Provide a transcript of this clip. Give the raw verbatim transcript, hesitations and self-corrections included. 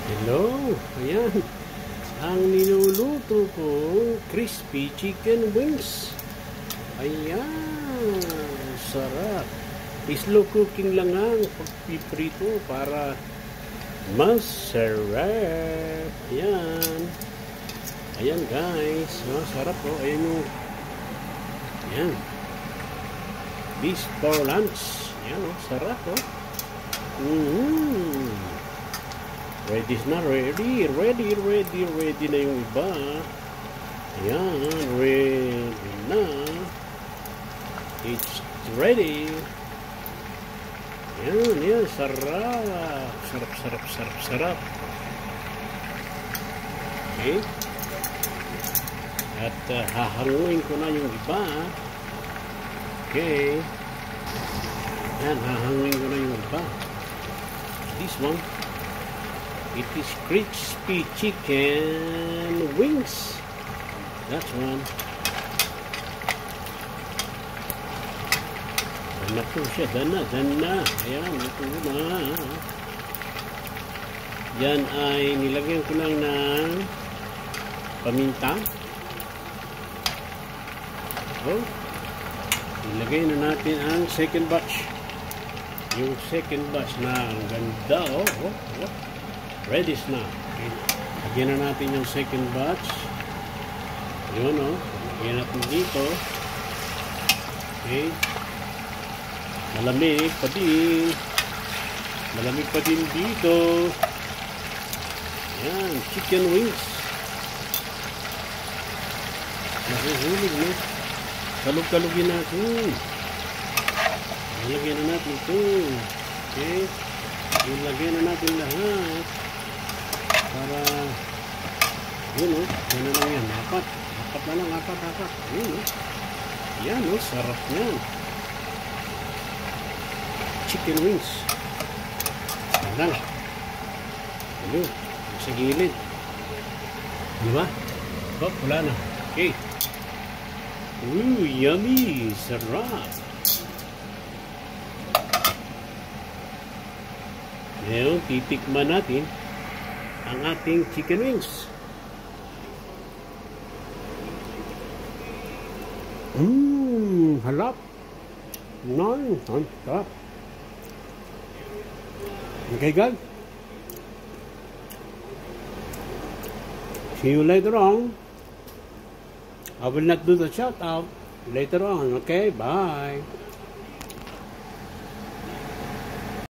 Hello, ayan. Ang niluluto kong crispy chicken wings. Ayan, sarap. Slow cooking lang ang pagpiprito para masarap. Ayan. Ayan guys, oh, sarap po. Oh. Ayan yung, ayan. This for lunch. Ayan o, oh, sarap o. Oh. Mm-hmm. Ready na, ready, ready, ready, ready na yung iba. Ayan, ready na. It's ready. Ayan, ayan, sarap. Sarap, sarap, sarap, sarap. Okay. At uh, hahanguin ko na yung iba. Okay. Ayan, hahanguin ko na yung iba. This one. It is crispy chicken wings. That's one. Dana po siya. Dana, dana. Ayan, ito na. Yan ay nilagyan ko lang ng paminta. Oh. Nilagay na natin ang second batch. Yung second batch na ang ganda. Oh, oh, oh. Ready na. Okay. Lagyan na natin yung second batch. Yun o. Oh. Lagyan natin dito. Okay. Malamig pa din. Malamig pa din dito. Yan. Chicken wings. Nahuhulog na. Kalug-kalugin natin. Lagyan na natin ito. Okay. Ilagyan na natin lahat. Para, yun o, yan na lang yan, apat, apat na lang, apat, apat, yun o, yan o, sarap yan, chicken wings, yan lang, yun, sa gilid, di ba? Oh, wala na, okay, ooh, yummy, sarap, ngayon, titikman natin ang ating chicken wings. Mmm, halap. Nice. Halap. Okay, guys. See you later on. I will not do the shout out later on. Okay, bye.